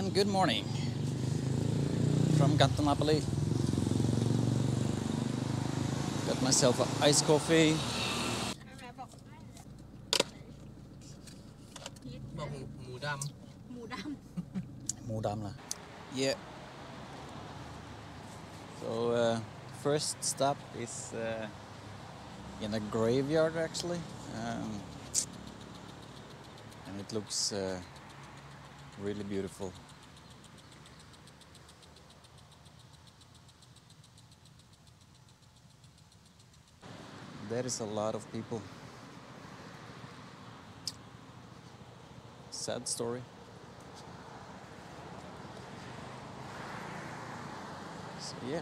Good morning from Cantonapoli. Got myself an iced coffee. บอกหมูดหมูด Modamla. Yeah. So first stop is in a graveyard actually, and it looks really beautiful. There is a lot of people. Sad story. So yeah,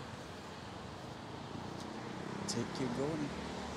take you going.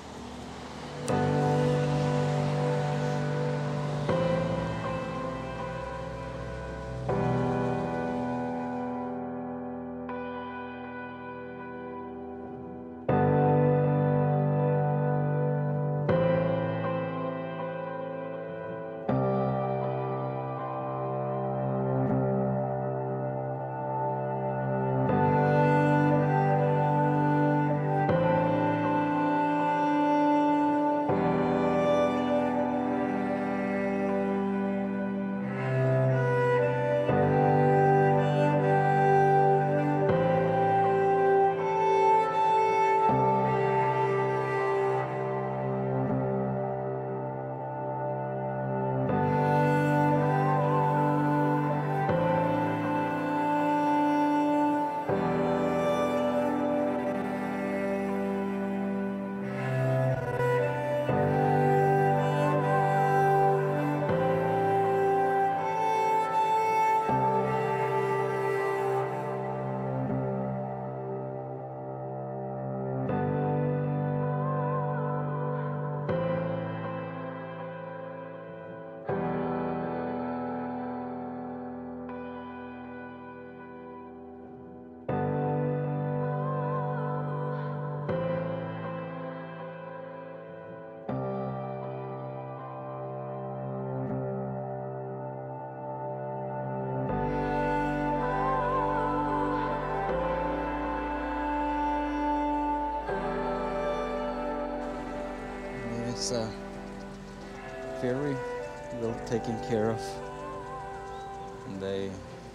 It's very well taken care of, and they,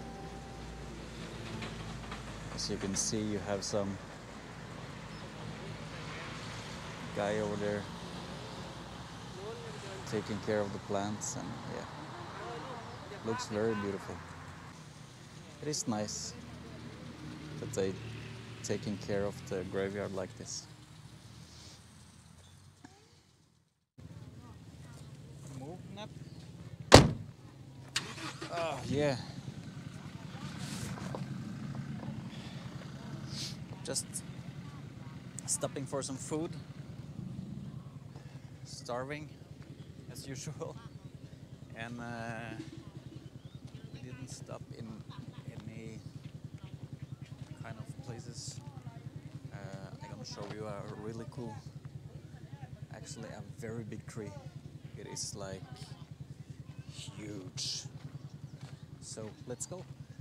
as you can see, you have some guy over there taking care of the plants, and yeah, looks very beautiful. It is nice that they taking care of the graveyard like this. Oh yeah. Just stopping for some food. Starving as usual. And we didn't stop in any kind of places. I'm gonna show you a really cool, actually a very big tree. It is like huge. So let's go.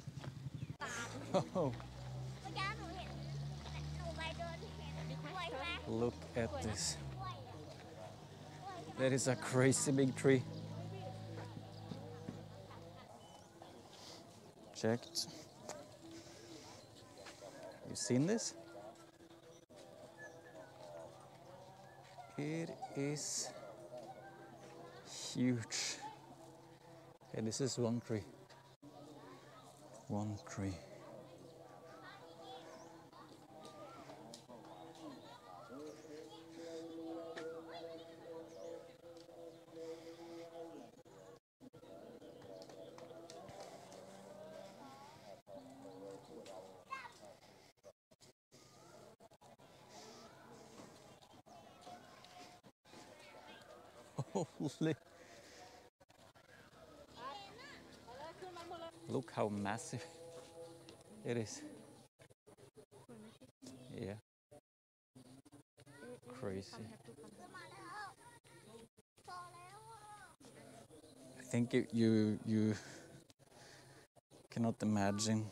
Oh, look at this. That is a crazy big tree. Checked. You seen this? It is huge. And this is one tree. One tree. Holy. Look how massive it is. Yeah. Crazy. I think you cannot imagine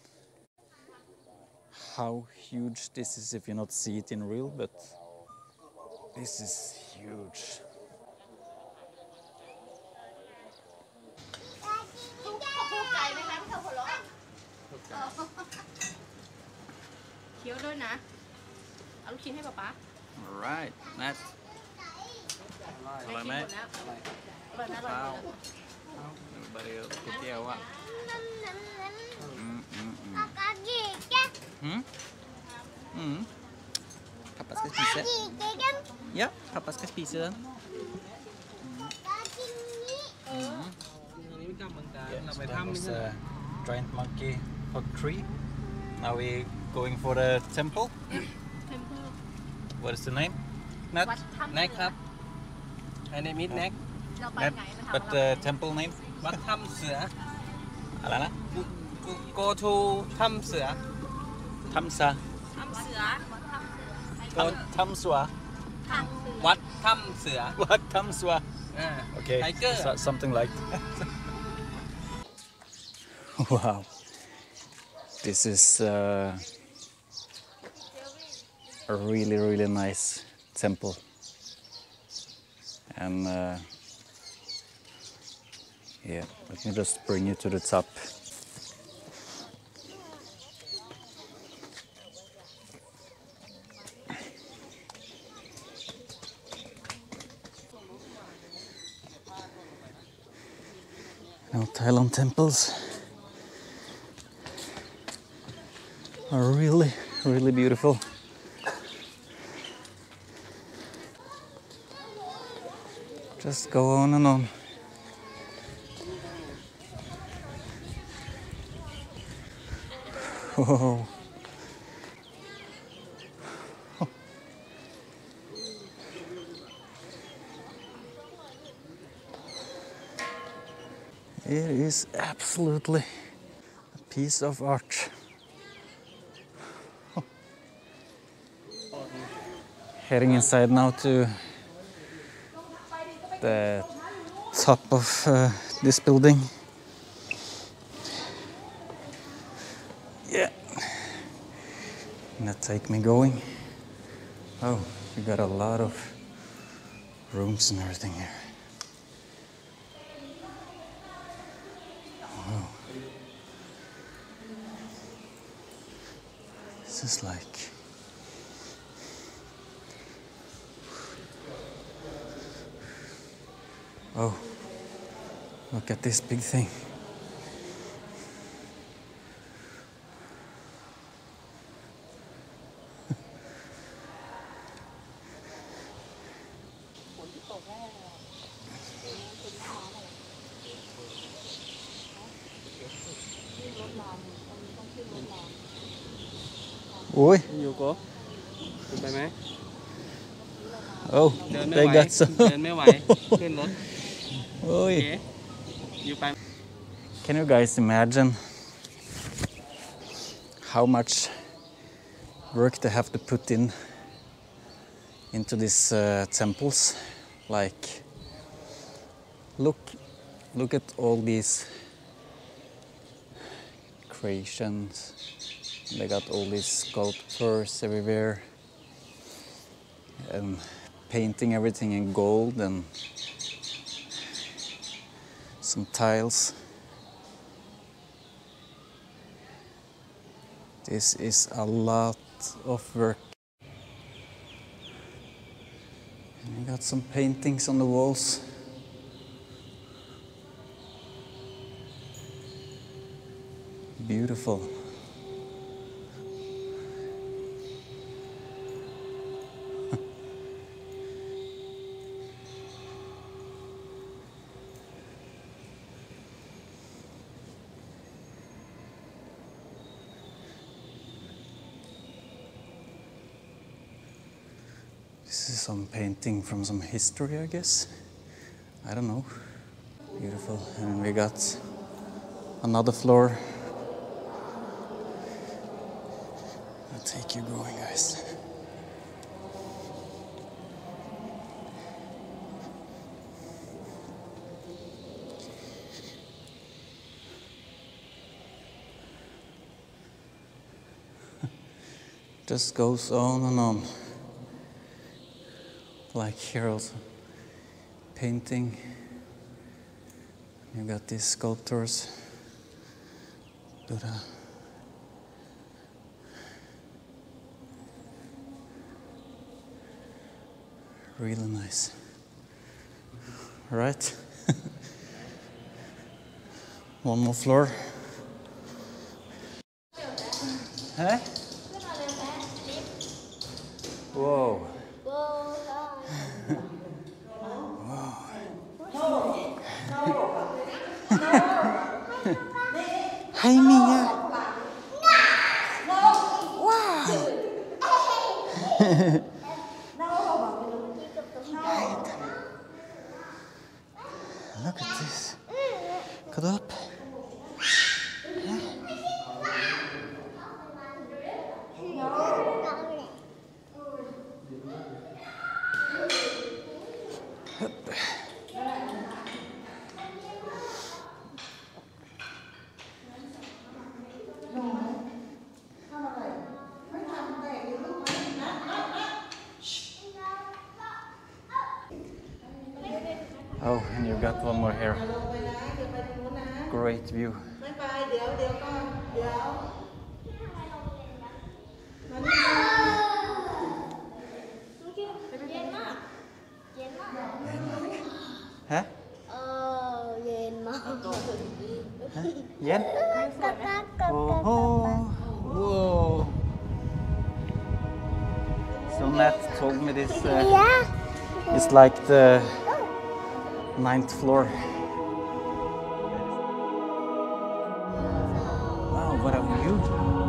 how huge this is if you not see it in real, but this is huge. เคี้ยวด้วยนะ เอาลูกชิ้นให้ป๊าป๊า Alright, Matt. อร่อยไหมหมดแล้วอร่อยนะอร่อยว้าวนะ Everybody else ก๋วยเตี๋ยวอ่ะPappa ska spisa. Ja, pappa ska spisa den. Yeah, that was a giant monkey hot tree. Now we going for the temple. เทมเพิล What is the name? Nat? วัดถ้ำแน็กครับภายในมิดแน็กเราไป Nat. ไหนมา But ทำ the temple name? วัดถ้ำเสืออะไรนะ go to ถ้ำเสือ Tamsa. ถ้ำเสือ Tamswa. ถ้ำเสือวัดถ้ำเสือ What? Tamswa. อ่า Okay. Tiger. Something like that. Wow. This is a really, really nice temple. And yeah, let me just bring you to the top. Now, Thailand temples are really, really beautiful. Just go on and on. Whoa. It is absolutely a piece of art. Heading inside now to the top of this building. Yeah. Gonna take me going. Oh, we got a lot of rooms and everything here. Wow. This is like oh, look at this big thing. Oi. อยู่โก้ขึ้นไปไหม Oh, เดินไม่ they ไหว got some. เดินไม่ไหว ขึ้นรถ โอเค Oi. อยู่ไป Can you guys imagine how much work they have to put in into these temples? Like, look at all these creations. They got all these sculptures everywhere and painting everything in gold and some tiles. This is a lot of work. And we got some paintings on the walls. Beautiful. This is some painting from some history, I guess. I don't know. Beautiful. And we got another floor. I'll take you going, guys. just goes on and on. Like here also, painting. You got these sculptors. Buddha. Really nice. Right? One more floor. Huh? Whoa. Hi, Mia. Wow. Look at this. Get up. Oh, and you've got one more here. Great view. Huh? Yen? Oh, whoa. So Matt told me this is like the 9th floor. Wow, what a view.